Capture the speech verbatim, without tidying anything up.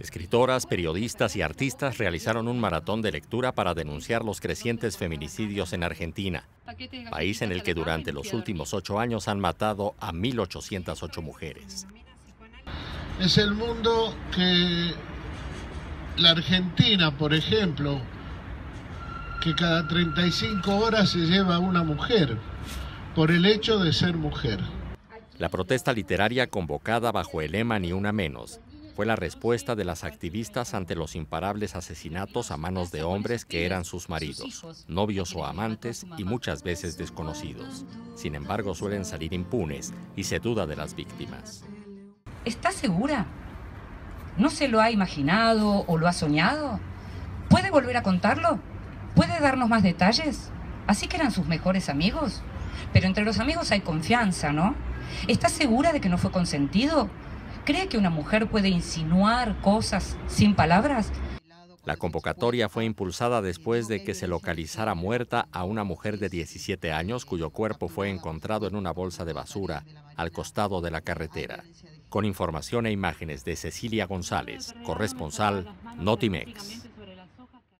Escritoras, periodistas y artistas realizaron un maratón de lectura para denunciar los crecientes feminicidios en Argentina, país en el que durante los últimos ocho años han matado a mil ochocientas ocho mujeres. Es el mundo que la Argentina, por ejemplo, que cada treinta y cinco horas se lleva a una mujer por el hecho de ser mujer. La protesta literaria convocada bajo el lema Ni una menos fue la respuesta de las activistas ante los imparables asesinatos a manos de hombres que eran sus maridos, novios o amantes y muchas veces desconocidos. Sin embargo, suelen salir impunes y se duda de las víctimas. ¿Está segura? ¿No se lo ha imaginado o lo ha soñado? ¿Puede volver a contarlo? ¿Puede darnos más detalles? ¿Así que eran sus mejores amigos? Pero entre los amigos hay confianza, ¿no? ¿Está segura de que no fue consentido? ¿Cree que una mujer puede insinuar cosas sin palabras? La convocatoria fue impulsada después de que se localizara muerta a una mujer de diecisiete años cuyo cuerpo fue encontrado en una bolsa de basura al costado de la carretera. Con información e imágenes de Cecilia González, corresponsal Notimex.